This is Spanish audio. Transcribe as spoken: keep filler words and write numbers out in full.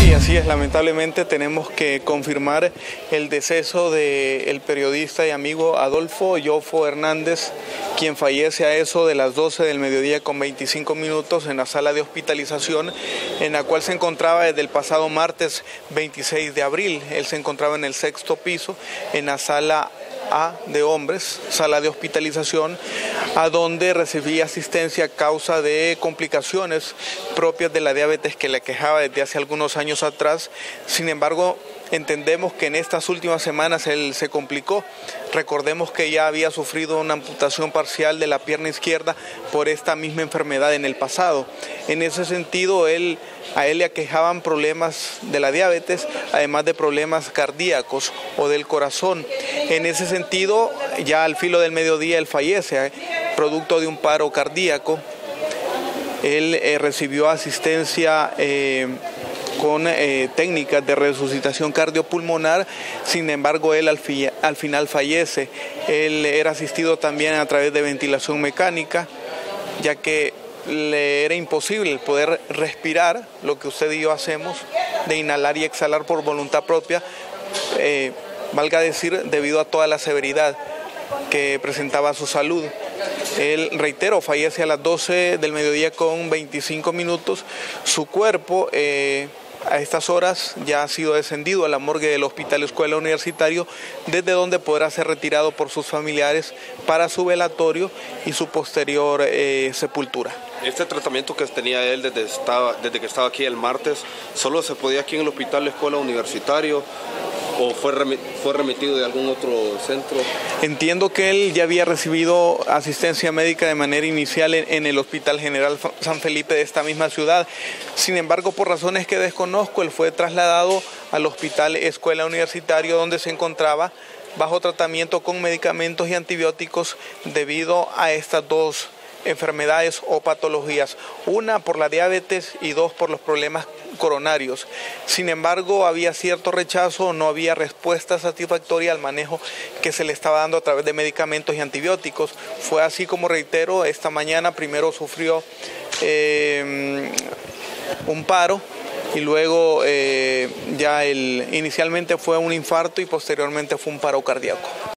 Sí, así es. Lamentablemente tenemos que confirmar el deceso del periodista y amigo Adolfo Yofo Hernández, quien fallece a eso de las doce del mediodía con veinticinco minutos en la sala de hospitalización en la cual se encontraba desde el pasado martes veintiséis de abril. Él se encontraba en el sexto piso, en la sala A de hombres, sala de hospitalización, a donde recibía asistencia a causa de complicaciones propias de la diabetes que le quejaba desde hace algunos años atrás. Sin embargo, entendemos que en estas últimas semanas él se complicó. Recordemos que ya había sufrido una amputación parcial de la pierna izquierda por esta misma enfermedad en el pasado. En ese sentido, él, a él le aquejaban problemas de la diabetes, además de problemas cardíacos o del corazón. En ese sentido, ya al filo del mediodía él fallece, ¿eh? producto de un paro cardíaco. Él eh, recibió asistencia eh, con eh, técnicas de resucitación cardiopulmonar, sin embargo él al, fi al final fallece. Él era asistido también a través de ventilación mecánica, ya que le era imposible poder respirar, lo que usted y yo hacemos, de inhalar y exhalar por voluntad propia, eh, valga decir, debido a toda la severidad que presentaba su salud. Él, reitero, fallece a las doce del mediodía con veinticinco minutos. Su cuerpo eh, a estas horas ya ha sido descendido a la morgue del Hospital Escuela Universitario, desde donde podrá ser retirado por sus familiares para su velatorio y su posterior eh, sepultura. Este tratamiento que tenía él desde, estaba, desde que estaba aquí el martes, ¿solo se podía aquí en el Hospital Escuela Universitario o fue, remi fue remitido de algún otro centro? Entiendo que él ya había recibido asistencia médica de manera inicial en, en el Hospital General San Felipe de esta misma ciudad. Sin embargo, por razones que desconozco, él fue trasladado al Hospital Escuela Universitario, donde se encontraba bajo tratamiento con medicamentos y antibióticos debido a estas dos enfermedades o patologías, una por la diabetes y dos por los problemas coronarios. Sin embargo, había cierto rechazo, no había respuesta satisfactoria al manejo que se le estaba dando a través de medicamentos y antibióticos. Fue así como, reitero, esta mañana primero sufrió eh, un paro y luego eh, ya el, inicialmente fue un infarto y posteriormente fue un paro cardíaco.